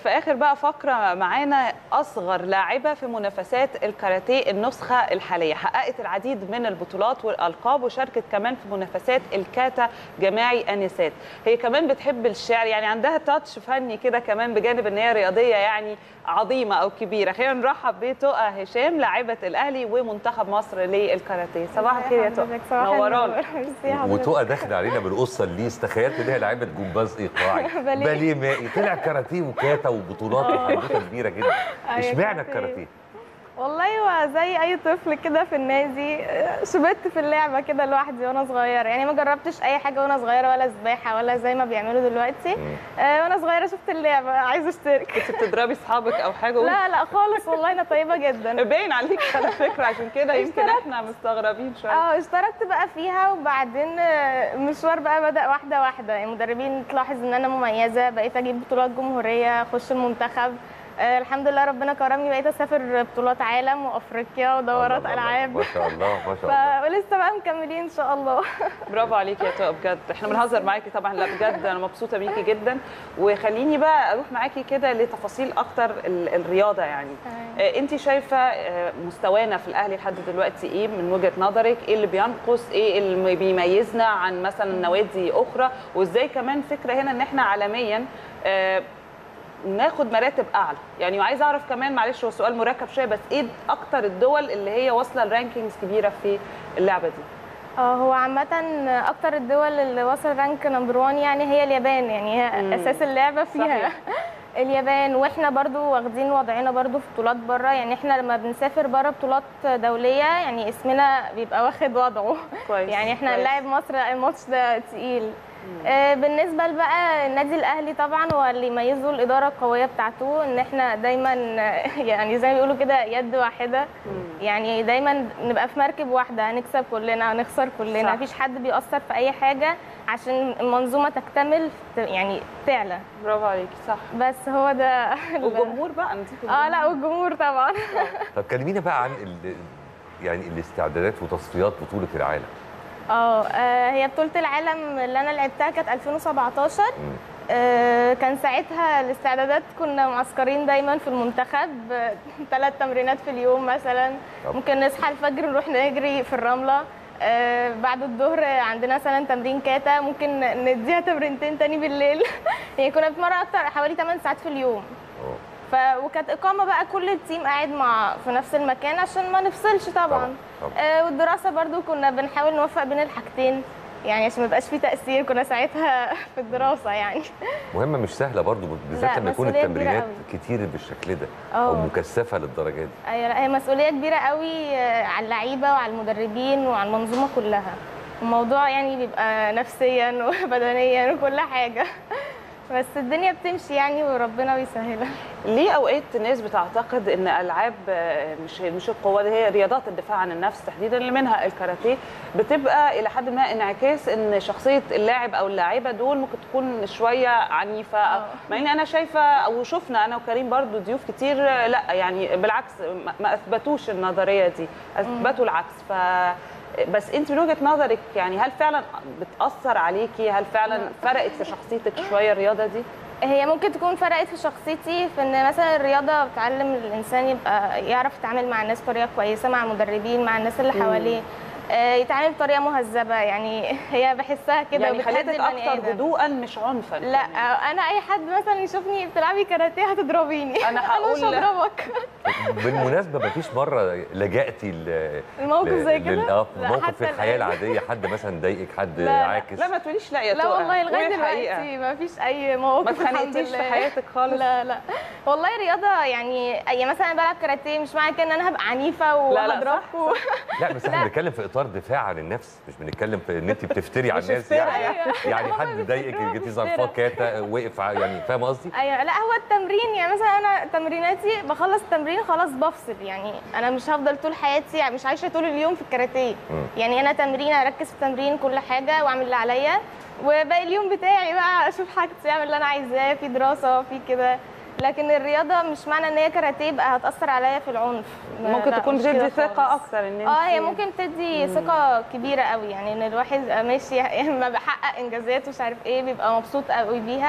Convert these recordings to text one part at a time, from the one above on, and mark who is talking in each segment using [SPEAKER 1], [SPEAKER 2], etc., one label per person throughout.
[SPEAKER 1] في اخر بقى فقره معانا اصغر لاعبه في منافسات الكاراتيه النسخه الحاليه، حققت العديد من البطولات والالقاب وشاركت كمان في منافسات الكاتا جماعي النسات. هي كمان بتحب الشعر، يعني عندها تاتش فني كده كمان بجانب ان هي رياضيه يعني عظيمه او كبيره. خلينا نرحب بتقى هشام لاعبه الاهلي ومنتخب مصر للكاراتيه. صباح الخير يا تقى، نورانا.
[SPEAKER 2] وتقى داخل علينا بالقصه الليس، تخيلت ان هي لعيبه جمباز ايقاعي باليه مائي، طلع كاراتيه وكاتا وبطولات وحدوته كبيره جدا. اشمعنى الكاراتيه؟
[SPEAKER 3] والله هو زي اي طفل كده في النادي، شبت في اللعبه كده لوحدي وانا صغيره، يعني ما جربتش اي حاجه وانا صغيره، ولا سباحه ولا زي ما بيعملوا دلوقتي. وانا صغيره شفت اللعبه عايزه اشترك.
[SPEAKER 1] كنت بتضربي اصحابك او حاجه؟
[SPEAKER 3] لا لا خالص والله، انا طيبه جدا.
[SPEAKER 1] باين عليك على فكره، عشان كده يمكن احنا مستغربين شويه.
[SPEAKER 3] اشتركت بقى فيها، وبعدين المشوار بقى بدا واحده واحده، يعني المدربين تلاحظ ان انا مميزه، بقيت اجيب بطولات جمهوريه، اخش المنتخب. الحمد لله ربنا كرمني، بقيت اسافر بطولات عالم وافريقيا ودورات العاب.
[SPEAKER 2] ما شاء الله ما شاء الله.
[SPEAKER 3] ولسه بقى مكملين ان شاء الله.
[SPEAKER 1] برافو عليكي يا تقى بجد، احنا بنهزر معاكي طبعا، لا بجد انا مبسوطه بيكي جدا. وخليني بقى اروح معاكي كده لتفاصيل اكتر الرياضه. يعني انت شايفه مستوانا في الاهلي لحد دلوقتي ايه من وجهه نظرك؟ ايه اللي بينقص؟ ايه اللي بيميزنا عن مثلا نوادي اخرى؟ وازاي كمان فكره هنا ان احنا عالميا ناخد مراتب اعلى؟ يعني وعايزه اعرف كمان، معلش هو سؤال مركب شويه، بس ايه اكتر الدول اللي هي واصله لرانكينجز كبيره في اللعبه دي؟
[SPEAKER 3] هو عامه اكتر الدول اللي واصل رانك نمبر 1 يعني هي اليابان، يعني هي اساس اللعبه فيها. صحيح. اليابان، واحنا برضو واخدين وضعنا برضو في بطولات بره، يعني احنا لما بنسافر بره بطولات دوليه يعني اسمنا بيبقى واخد وضعه. كويس. يعني احنا نلاعب مصر، الماتش ده تقيل. بالنسبه بقى النادي الاهلي طبعا هو اللي يميزه الاداره القويه بتاعته، ان احنا دايما يعني زي ما بيقولوا كده يد واحده، يعني دايما نبقى في مركب واحده، هنكسب كلنا هنخسر كلنا، مفيش حد بيأثر في اي حاجه عشان المنظومه تكتمل يعني تعلى.
[SPEAKER 1] برافو عليكي. صح.
[SPEAKER 3] بس هو ده.
[SPEAKER 1] والجمهور بقى نسيت.
[SPEAKER 3] لا والجمهور طبعا.
[SPEAKER 2] طب كلمينا بقى عن يعني الاستعدادات وتصفيات بطوله العالم.
[SPEAKER 3] هي بطولة العالم اللي أنا لعبتها كانت 2017. كان ساعتها الاستعدادات كنا معسكرين دايما في المنتخب، 3 تمرينات في اليوم مثلا. ممكن نصحى الفجر نروح نجري في الرملة، بعد الظهر عندنا مثلا تمرين كاتا، ممكن نديها تمرينتين تاني بالليل. يعني كنا بنتمرن أكتر، حوالي 8 ساعات في اليوم. وكانت اقامه بقى كل التيم قاعد في نفس المكان عشان ما نفصلش طبعا. والدراسه برضو كنا بنحاول نوفق بين الحاجتين، يعني عشان ما يبقاش في تاثير، كنا ساعتها في الدراسه يعني.
[SPEAKER 2] مهمه مش سهله برضو، بالذات لما يكون التمرينات كتير بالشكل ده او مكثفه للدرجه دي.
[SPEAKER 3] ايوه، لا هي مسؤوليه كبيره قوي على اللعيبه وعلى المدربين وعلى المنظومه كلها. الموضوع يعني بيبقى نفسيا وبدنيا وكل حاجه، بس الدنيا بتمشي يعني وربنا بيسهلها.
[SPEAKER 1] ليه اوقات الناس بتعتقد ان العاب مش القوه، هي رياضات الدفاع عن النفس تحديدا اللي منها الكاراتيه، بتبقى الى حد ما انعكاس ان شخصيه اللاعب او اللاعبه دول ممكن تكون شويه عنيفه؟ مع ان انا شايفه او شفنا انا وكريم برضو ضيوف كتير لا يعني بالعكس ما اثبتوش النظريه دي، اثبتوا العكس. بس انت من وجهه نظرك يعني هل فعلا بتاثر عليكي؟ هل فعلا فرقت في شخصيتك شويه الرياضه دي؟
[SPEAKER 3] هي ممكن تكون فرقت في شخصيتي، في ان مثلا الرياضه بتعلم الانسان يبقى يعرف يتعامل مع الناس بطريقه كويسه، مع المدربين، مع الناس اللي حواليه، يتعامل بطريقه مهذبه، يعني هي بحسها كده.
[SPEAKER 1] يعني خليتك اكتر هدوءا مش عنفا؟
[SPEAKER 3] لا انا اي حد مثلا يشوفني بتلعبي كاراتيه هتضربيني،
[SPEAKER 1] انا هقول
[SPEAKER 3] مش هضربك.
[SPEAKER 2] بالمناسبه مفيش مره لجأتي
[SPEAKER 3] الموقف زي كده؟
[SPEAKER 2] موقف في الحياه العاديه، حد مثلا ضايقك، حد عاكس؟
[SPEAKER 1] لا ما تقوليش لا يا
[SPEAKER 3] لا والله لغايه دلوقتي مفيش اي موقف.
[SPEAKER 1] ما اتخانقتيش في حياتك خالص؟
[SPEAKER 3] لا والله رياضه يعني مثلا بلعب كاراتيه مش معنى كده ان انا هبقى عنيفه وهضربكم.
[SPEAKER 2] لا بس احنا بنتكلم في اطار دفاع عن النفس، مش بنتكلم في ان انت بتفتري على الناس يعني حد ضايقك جيتي ظرفاه كاتا وقف، يعني فاهم قصدي؟
[SPEAKER 3] ايوه. لا هو التمرين يعني مثلا انا تمريناتي بخلص التمرين خلاص بفصل، يعني انا مش هفضل طول حياتي، يعني مش عايشه طول اليوم في الكاراتيه. يعني انا تمرين اركز في التمرين كل حاجه واعمل اللي عليا، وباقي اليوم بتاعي بقى اشوف حاجتي، اعمل اللي انا عايزاه، في دراسه في كده. لكن الرياضه مش معنى ان هي كاراتيه يبقى هتاثر عليا في العنف.
[SPEAKER 1] ممكن تكون بتدي ثقه اكتر ان انت
[SPEAKER 3] هي ممكن تدي ثقه كبيره قوي، يعني ان الواحد ماشي لما بحقق انجازات ومش عارف ايه بيبقى مبسوط قوي بيها،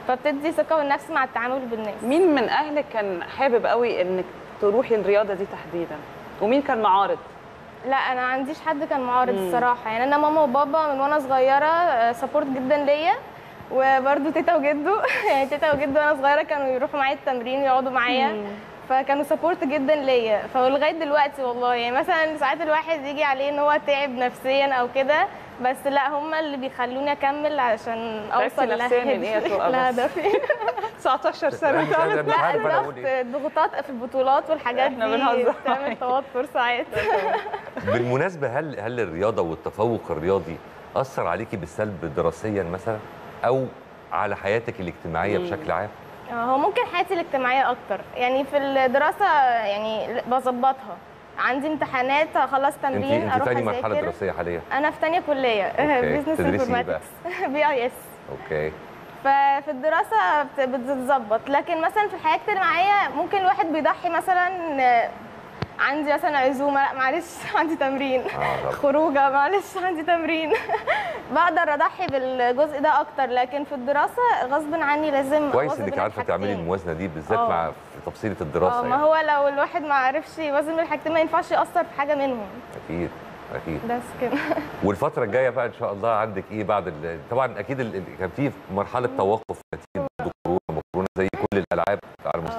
[SPEAKER 3] فبتدي ثقه بالنفس مع التعامل بالناس.
[SPEAKER 1] مين من اهلك كان حابب قوي انك تروحي الرياضه دي تحديدا، ومين كان معارض؟
[SPEAKER 3] لا انا ما عنديش حد كان معارض الصراحه، يعني انا ماما وبابا من وانا صغيره سبورت جدا ليا، وبرده تيتا وجدو يعني تيتا وجدو وانا صغيره كانوا يروحوا معايا التمرين ويقعدوا معايا، فكانوا سبورت جدا ليا. فلغايه دلوقتي والله يعني مثلا ساعات الواحد يجي عليه ان هو تعب نفسيا او كده، بس لا هم اللي بيخلوني اكمل عشان اوصل لهدفي
[SPEAKER 1] 19 سنه
[SPEAKER 3] لا الضغوطات في البطولات والحاجات دي بتعمل توتر ساعات.
[SPEAKER 2] بالمناسبه هل الرياضه والتفوق الرياضي اثر عليكي بالسلب دراسيا مثلا او على حياتك الاجتماعيه بشكل عام؟
[SPEAKER 3] هو ممكن حياتي الاجتماعيه اكتر، يعني في الدراسه يعني بظبطها، عندي امتحانات اخلص تمرين اروح اذاكر.
[SPEAKER 2] انت ثاني مرحله دراسيه حاليا؟
[SPEAKER 3] انا في ثانيه كليه بزنس انفورماتكس BIS.
[SPEAKER 2] اوكي.
[SPEAKER 3] ففي الدراسه بتتظبط، لكن مثلا في الحياه الاجتماعيه ممكن الواحد بيضحي مثلا عندي مثلا عزومه لا معلش عندي تمرين خروجه معلش عندي تمرين بقدر اضحي بالجزء ده اكتر، لكن في الدراسه غصب عني لازم
[SPEAKER 2] كويس انك عارفه تعملي الموازنه دي بالذات مع في تفصيله الدراسه.
[SPEAKER 3] ما هو لو الواحد ما عرفش يوازن بين الحاجتين ما ينفعش ياثر في حاجه منهم.
[SPEAKER 2] اكيد اكيد.
[SPEAKER 3] بس كده.
[SPEAKER 2] والفتره الجايه بقى ان شاء الله عندك ايه بعد طبعا اكيد كان في مرحله توقف نتيجه كورونا زي كل الالعاب على مستوى.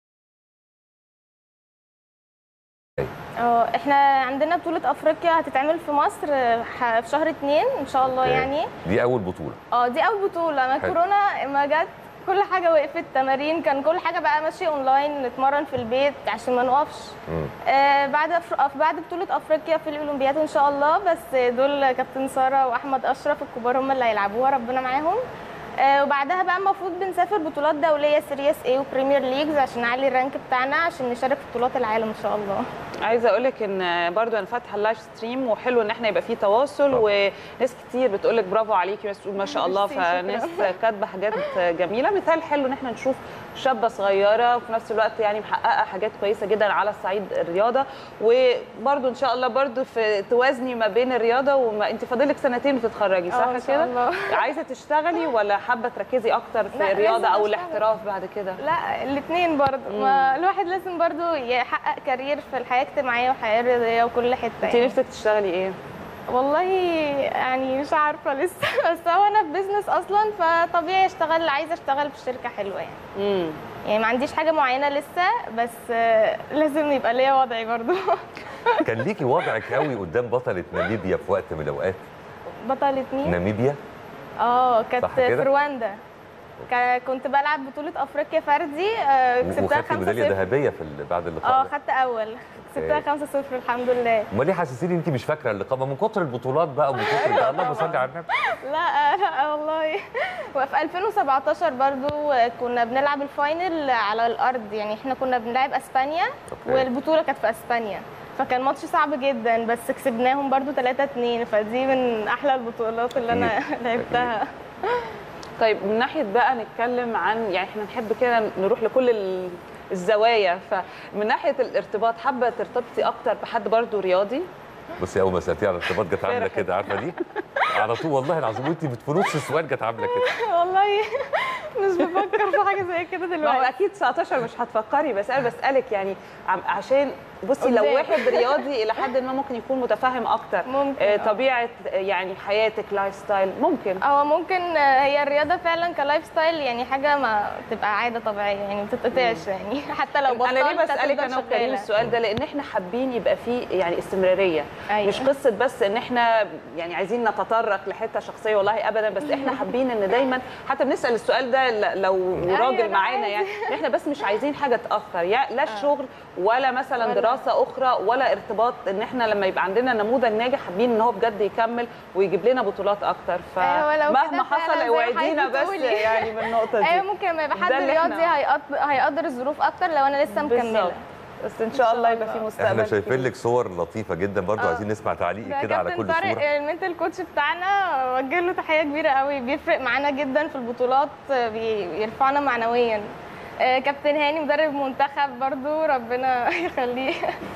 [SPEAKER 3] احنا عندنا بطولة افريقيا هتتعمل في مصر في شهر 2 ان شاء الله. يعني
[SPEAKER 2] دي اول بطولة؟
[SPEAKER 3] دي اول بطولة. ما كورونا ما جت كل حاجة وقفت، تمارين كان كل حاجة بقى ماشية اونلاين، نتمرن في البيت عشان ما نقفش. بعد بطولة افريقيا في الاولمبياد ان شاء الله، بس دول كابتن سارة واحمد اشرف الكبار هم اللي هيلعبوها، ربنا معاهم. وبعدها بقى المفروض بنسافر بطولات دوليه سيريس A وبريمير ليجز عشان نعلي الرانك بتاعنا عشان نشارك في بطولات العالم ان شاء الله.
[SPEAKER 1] عايزه اقول لك ان برضو انا فاتحه اللايف ستريم، وحلو ان احنا يبقى فيه تواصل وناس كتير بتقول لك برافو عليكي، ناس بتقول ما شاء الله، فناس كاتبه حاجات جميله. مثال حلو ان احنا نشوف شابه صغيره وفي نفس الوقت يعني محققه حاجات كويسه جدا على صعيد الرياضه، وبرضو ان شاء الله برضو في توازني ما بين الرياضه انت فاضل لك سنتين وتتخرجي صح كده؟ عايزه تشتغلي ولا حابه تركزي اكتر في الرياضه او الاحتراف بعد كده؟
[SPEAKER 3] لا الاثنين برضو، ما الواحد لازم برضو يحقق كارير في الحياه الاجتماعيه والحياه الرياضيه وكل حته.
[SPEAKER 1] انت نفسك تشتغلي ايه؟
[SPEAKER 3] والله يعني مش عارفه لسه بس هو انا في بيزنس اصلا، فطبيعي عايزه اشتغل في شركه حلوه يعني. يعني ما عنديش حاجه معينه لسه، بس لازم يبقى ليا وضعي برضو.
[SPEAKER 2] كان ليكي وضعك قوي قدام بطله ناميبيا في وقت من الاوقات.
[SPEAKER 3] بطله مين؟
[SPEAKER 2] ناميبيا.
[SPEAKER 3] كانت في رواندا. كنت بلعب بطولة افريقيا فردي، كسبتها 5-0.
[SPEAKER 2] ميدالية ذهبية بعد اللقاء.
[SPEAKER 3] خدت اول، كسبتها 5-0 الحمد لله.
[SPEAKER 2] امال ليه حاسسيني انت مش فاكره اللقاء؟ من كتر البطولات بقى ومن كتر اللهم صل على النبي.
[SPEAKER 3] لا والله. وفي 2017 برضو كنا بنلعب الفاينل على الارض، يعني احنا كنا بنلعب اسبانيا والبطولة كانت في اسبانيا، فكان ماتش صعب جدا بس كسبناهم برضو 3-2، فدي من احلى البطولات اللي انا لعبتها.
[SPEAKER 1] طيب من ناحيه بقى نتكلم عن، يعني احنا نحب كده نروح لكل الزوايا، فمن ناحيه الارتباط حابه ترتبطي اكتر بحد برضو رياضي؟
[SPEAKER 2] بصي اول ما سالتيها على الارتباط جت عامله كده، عارفه دي؟ على طول والله العظيم وانت في نص السؤال جت عامله كده.
[SPEAKER 3] والله مش بفكر في حاجه زي كده دلوقتي.
[SPEAKER 1] ما هو اكيد 19 مش هتفكري، بس انا بسالك يعني عشان بصي لو واحد رياضي الى حد ما ممكن يكون متفهم اكتر
[SPEAKER 3] ممكن
[SPEAKER 1] طبيعه يعني حياتك، لايف ستايل ممكن
[SPEAKER 3] هي الرياضه فعلا كلايف ستايل يعني حاجه ما تبقى عاده طبيعيه يعني ما بتتقطعش يعني حتى لو بطلت.
[SPEAKER 1] انا ليه بسالك انا وكريم السؤال ده؟ لان احنا حابين يبقى فيه يعني استمراريه. أيوة. مش قصه بس ان احنا يعني عايزين نتطرق لحته شخصيه والله ابدا، بس احنا حابين ان دايما حتى بنسال السؤال ده لو راجل معانا يعني احنا بس مش عايزين حاجه تاثر لا الشغل ولا مثلا دراسه اخرى ولا ارتباط، ان احنا لما يبقى عندنا نموذج ناجح حابين ان هو بجد يكمل ويجيب لنا بطولات اكتر. فمهما حصل اوعدينا بس يعني من النقطه دي.
[SPEAKER 3] ايوه ممكن لما يبقى حد رياضي هيقدر الظروف اكتر لو انا لسه مكمله،
[SPEAKER 1] بس ان شاء الله يبقى في مستقبل.
[SPEAKER 2] احنا شايفين لك صور لطيفه جدا برضو، عايزين نسمع تعليقك كده على كل صوره.
[SPEAKER 3] المنتال كوتش بتاعنا وجه له تحيه كبيره قوي، بيفرق معانا جدا في البطولات، بيرفعنا معنويا. كابتن هاني مدرب منتخب برضو ربنا يخليه.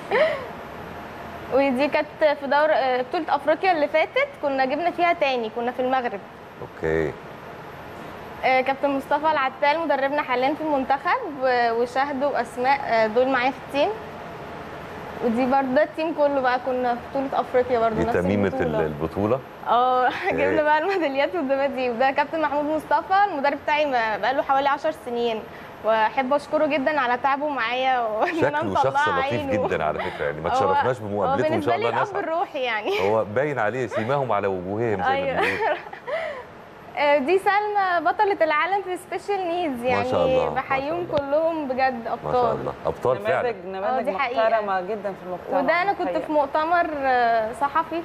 [SPEAKER 3] ودي كانت في بطوله افريقيا اللي فاتت، كنا جبنا فيها تاني، كنا في المغرب.
[SPEAKER 2] اوكي.
[SPEAKER 3] كابتن مصطفى العتال مدربنا حاليا في المنتخب، وشهد واسماء دول معايا في التيم. ودي برضه ده التيم كله بقى، كنا في بطوله افريقيا برضه
[SPEAKER 2] دي
[SPEAKER 3] نفس
[SPEAKER 2] تميمه البطوله.
[SPEAKER 3] جبنا بقى الميداليات والدبات دي. وده كابتن محمود مصطفى المدرب بتاعي بقى له حوالي 10 سنين، واحب اشكره جدا على تعبه معايا
[SPEAKER 2] شكله شخص لطيف جدا على فكره، يعني ما تشرفناش بمقابلته ان شاء الله.
[SPEAKER 3] بالنسبه لي الاب الروحي يعني.
[SPEAKER 2] هو باين عليه سيماهم على وجوههم زي ما بيقولوا.
[SPEAKER 3] دي سلمى بطلة العالم في سبيشال نيدز، يعني
[SPEAKER 2] ما شاء الله
[SPEAKER 3] بحييهم كلهم بجد ابطال.
[SPEAKER 2] ما شاء الله ابطال فعلا.
[SPEAKER 1] نماذج محترمه جدا في المجتمع.
[SPEAKER 3] وده انا كنت في مؤتمر صحفي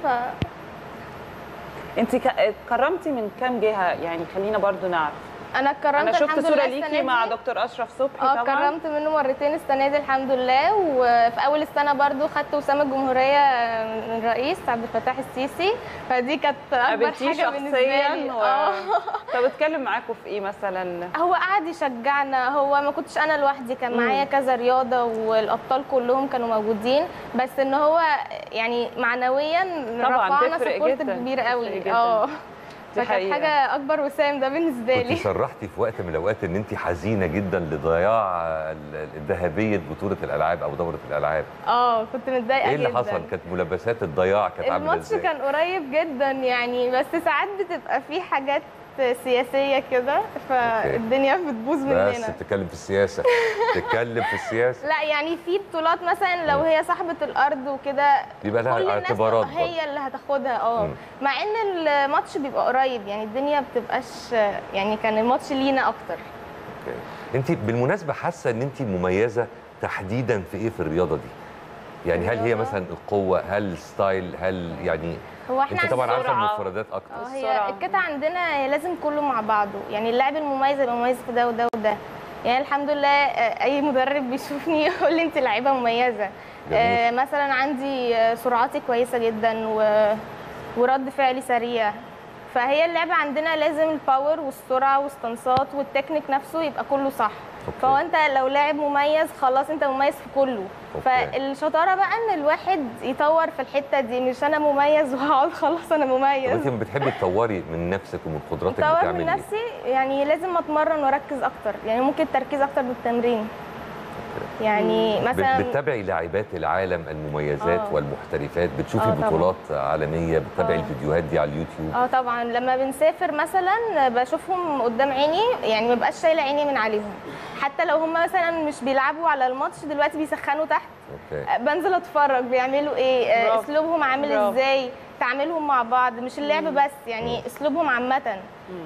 [SPEAKER 1] انت اتكرمتي من كام جهه يعني؟ خلينا برضو نعرف.
[SPEAKER 3] انا اتكرمت
[SPEAKER 1] انا شفت
[SPEAKER 3] الحمد
[SPEAKER 1] صوره
[SPEAKER 3] لله
[SPEAKER 1] ليكي مع دكتور اشرف صبحي طبعا.
[SPEAKER 3] اتكرمت منه مرتين السنه دي الحمد لله. وفي اول السنه برضو خدت وسام الجمهوريه من الرئيس عبد الفتاح السيسي، فدي كانت اكبر حاجه بالنسبه لي.
[SPEAKER 1] طب اتكلم معاكم في ايه مثلا؟
[SPEAKER 3] هو قعد يشجعنا، هو ما كنتش انا لوحدي، كان معايا كذا رياضه والابطال كلهم كانوا موجودين، بس ان هو يعني معنويا رفعنا سبورت كبير قوي. فكانت حاجه اكبر وسام ده بالنسبه لي.
[SPEAKER 2] كنت صرحتي في وقت من الاوقات ان انت حزينه جدا لضياع الذهبيه بطوله الالعاب او دوره الالعاب.
[SPEAKER 3] كنت متضايقه
[SPEAKER 2] جدا. ايه اللي
[SPEAKER 3] جدا.
[SPEAKER 2] حصل؟ كانت ملابسات الضياع كانت عامله ازاي؟
[SPEAKER 3] الماتش كان قريب جدا يعني، بس ساعات بتبقى في حاجات سياسيه كده فالدنيا بتبوظ مننا.
[SPEAKER 2] بس بتتكلم في السياسه تتكلم في السياسه.
[SPEAKER 3] لا يعني في بطولات مثلا لو هي صاحبه الارض وكده
[SPEAKER 2] بيبقى لها اعتبارات،
[SPEAKER 3] هي اللي هتاخدها. مع ان الماتش بيبقى قريب يعني، الدنيا بتبقاش يعني، كان الماتش لينا اكتر.
[SPEAKER 2] انت بالمناسبه حاسه ان انت مميزه تحديدا في ايه في الرياضه دي؟ يعني هل هي مثلا القوه، هل ستايل، هل يعني
[SPEAKER 3] هو احنا
[SPEAKER 2] انت طبعا عارفه المفردات اكتر.
[SPEAKER 3] هي القطعه عندنا هي لازم كله مع بعضه، يعني اللاعب المميز يبقى مميز في ده وده وده. يعني الحمد لله اي مدرب بيشوفني يقول لي انت لعيبه مميزه. مثلا عندي سرعتي كويسه جدا ورد فعلي سريع، فهي اللعبه عندنا لازم الباور والسرعه والستانسات والتكنيك نفسه يبقى كله صح. فهو انت لو لاعب مميز خلاص انت مميز في كله. فالشطاره بقى ان الواحد يطور في الحته دي، مش انا مميز وهقعد خلاص انا مميز.
[SPEAKER 2] انت بتحبي تطوري من نفسك ومن قدراتك؟
[SPEAKER 3] اطور من نفسي يعني لازم اتمرن واركز اكتر، يعني ممكن تركيز اكتر بالتمرين. يعني مثلا
[SPEAKER 2] بتتابعي لاعبات العالم المميزات والمحترفات، بتشوفي بطولات عالميه، بتتابعي الفيديوهات دي على اليوتيوب؟
[SPEAKER 3] طبعا لما بنسافر مثلا بشوفهم قدام عيني، يعني ما بقاش شايله عيني من عليهم. حتى لو هم مثلا مش بيلعبوا على الماتش دلوقتي بيسخنوا تحت، بنزل اتفرج بيعملوا ايه، اسلوبهم عامل ازاي، تعاملهم مع بعض، مش اللعب بس يعني اسلوبهم عامه.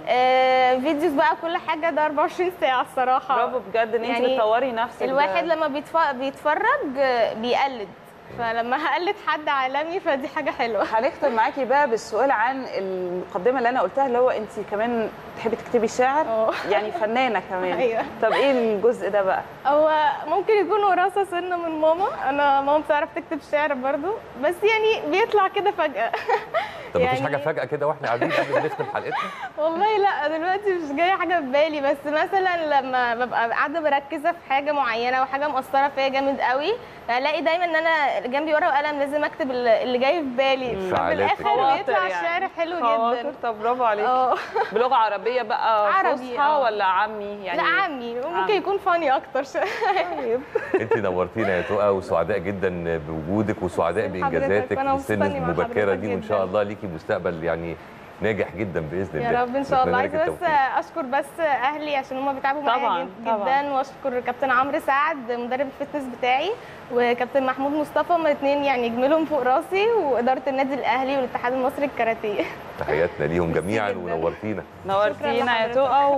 [SPEAKER 3] فيديوز بقى كل حاجه، ده 24 ساعه الصراحه.
[SPEAKER 1] برافو بجد ان انت بتطوري نفسك.
[SPEAKER 3] الواحد لما بيتفرج بيقلد، فلما هقلد حد عالمي فدي حاجه حلوه.
[SPEAKER 1] هنختم معاكي بقى بالسؤال عن المقدمه اللي انا قلتها، اللي هو انت كمان تحبي تكتبي شعر، يعني فنانه كمان.
[SPEAKER 3] أيوة.
[SPEAKER 1] طب ايه الجزء ده بقى؟
[SPEAKER 3] هو ممكن يكون وراثه سنه من ماما، انا ماما بتعرف تكتب شعر برضو، بس يعني بيطلع كده فجاه.
[SPEAKER 2] طب مفيش حاجه فجاه كده واحنا قاعدين قبل نختم حلقتنا؟
[SPEAKER 3] والله لا دلوقتي مش جايه حاجه في بالي، بس مثلا لما ببقى قاعده مركزه في حاجه معينه وحاجه مؤثره فيا جامد قوي، الاقي دايما ان انا جنبي ورقه وقلم لازم اكتب اللي جاي في بالي، ففي الاخر بيطلع الشعر حلو جدا.
[SPEAKER 1] طب برافو عليكي. بلغه عربيه بقى فصحى ولا عامي يعني؟
[SPEAKER 3] لا عامي، ممكن يكون فاني اكتر
[SPEAKER 1] طيب.
[SPEAKER 2] انت نورتينا يا تقى، وسعداء جدا بوجودك وسعداء بانجازاتك في السن المبكره دي، وان شاء الله ليكي مستقبل يعني ناجح جدا باذن الله.
[SPEAKER 3] يا رب ان شاء الله. عايزه بس اشكر بس اهلي عشان هم بيتعبوا معايا جدا، واشكر كابتن عمرو سعد مدرب الفتنس بتاعي، وكابتن محمود مصطفى، هم الاثنين يعني جميلهم فوق راسي، واداره النادي الاهلي والاتحاد المصري الكاراتيه.
[SPEAKER 2] تحياتنا ليهم جميعا ونورتينا.
[SPEAKER 1] نورتينا يا تقى.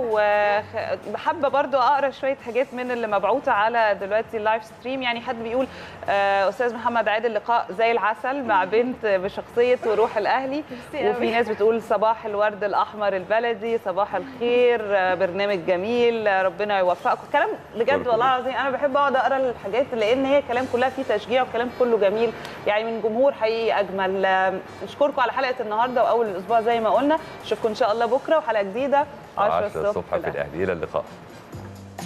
[SPEAKER 1] وحابه برضو اقرا شويه حاجات من اللي مبعوثه على دلوقتي اللايف ستريم. يعني حد بيقول استاذ محمد عادل لقاء زي العسل مع بنت بشخصيه وروح الاهلي. وفي ناس بتقول صباح الورد الاحمر البلدي، صباح الخير، برنامج جميل، ربنا يوفقكم. كلام بجد والله العظيم انا بحب اقعد اقرا الحاجات لان هي كلام كلها فيه تشجيع وكلام كله جميل يعني من جمهور حقيقي اجمل. نشكركم على حلقه النهارده واول الاسبوع زي ما قلنا. اشوفكم ان شاء الله بكره وحلقه جديده 10 الصبح
[SPEAKER 2] في الاهلي. الى اللقاء.